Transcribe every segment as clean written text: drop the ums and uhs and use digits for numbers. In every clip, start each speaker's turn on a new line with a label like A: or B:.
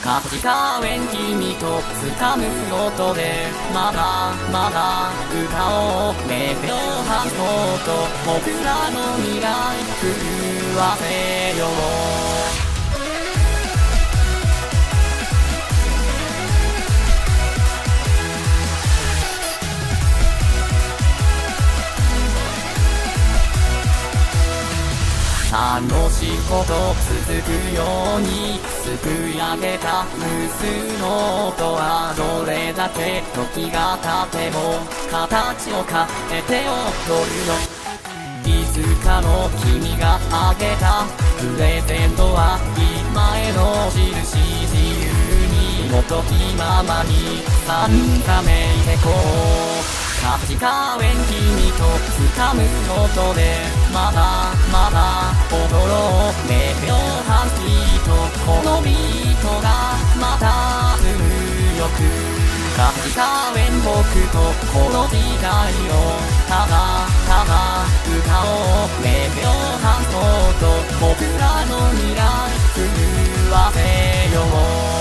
A: 立川縁君と掴む音でまだまだ歌を目標発想と僕らの未来震わせよう。楽しいこと続くようにすくい上げた無数の音はどれだけ時が経っても形を変えて踊るよ。いつかの君があげたプレゼントは今への印、自由にもときままに定めてこう。立川縁君と掴む音でまだまだ踊ろう。目標半期とこのビートがまた強く立川縁僕とこの時代をただただ歌おう。目標半期と僕らの未来震わせよう。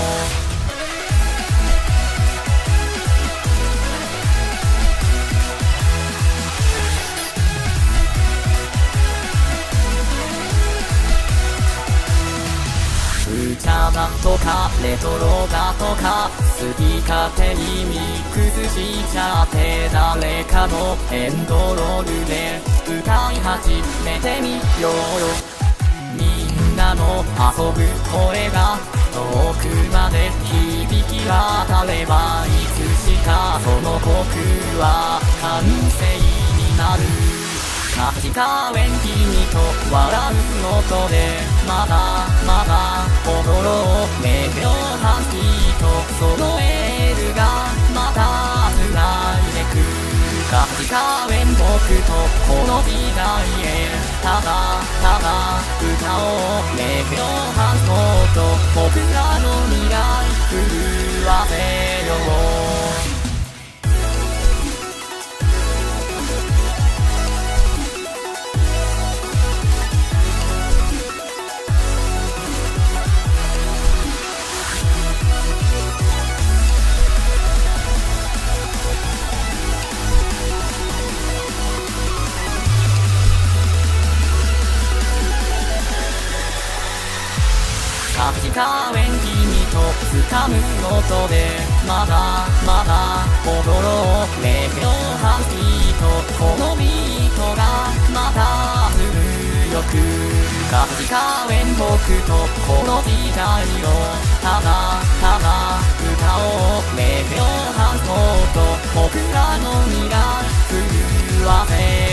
A: 茶だとかレトロだとか好き勝手にミックスしちゃって誰かのエンドロールで歌い始めてみようよ。みんなの遊ぶ声が遠くまで響き渡ればいつしかその僕は完成になる。立川縁君と笑う音でまだまだ踊ろう。目標半期とそのエールがまた繋いでく。立川縁僕とこの時代へただただ歌おう。目標半期と僕らの未来震わせよう。立川縁君と掴む音でまだまだ踊ろう。目標半期とこのビートがまた強く立川縁僕とこの時代をただただ歌おう。目標半期と僕らの未来震わせ